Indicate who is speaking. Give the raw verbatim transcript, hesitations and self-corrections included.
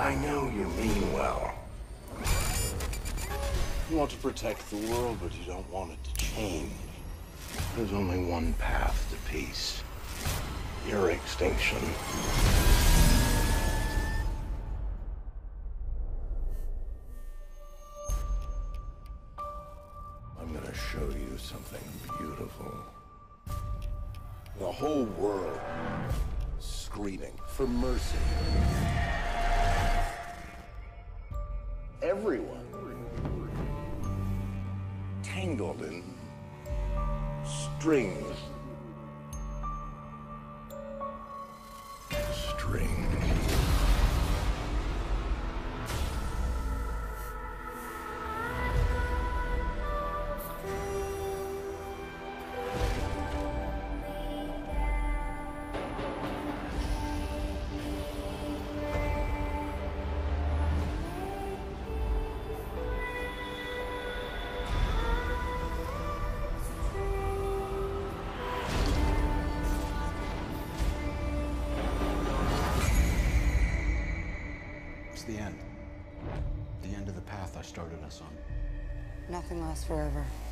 Speaker 1: I know you mean well. You want to protect the world, but you don't want it to change. There's only one path to peace. Your extinction. I'm gonna show you something beautiful. The whole world screaming for mercy. Everyone tangled in strings. Strings.
Speaker 2: The end. The end of the path I started us on.
Speaker 3: Nothing lasts forever.